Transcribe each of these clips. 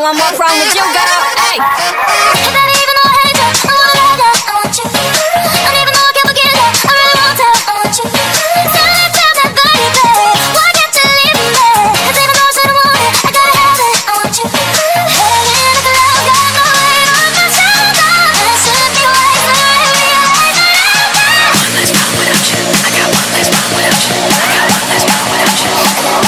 want what's wrong with you, girl? Hey. Baby, even though I hate you, I wanna love you, I want you. And even though I can't forget you, I really want to, I want you. Tell me, baby, why can't you leave me? 'Cause even though I said I want it, I gotta have it, I want you. Hey, if the love got no weight on my shoulder, I should be wasted, One less pound without you, I got one less pound without you, I got one less pound without you.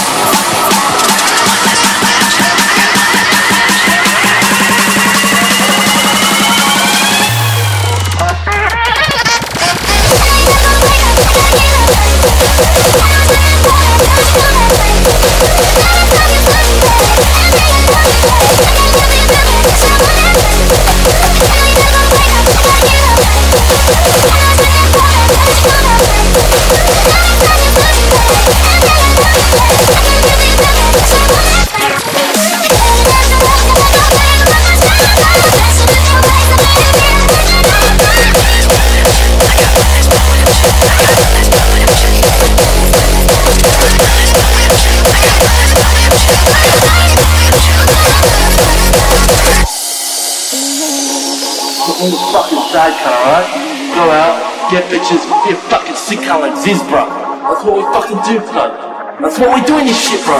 On the fucking sidecar, alright? Go out, get bitches, be a fucking sick cunt like Ziz, bro. That's what we fucking do, bro. That's what we do in this shit, bro.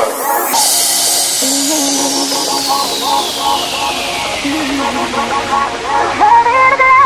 Hey,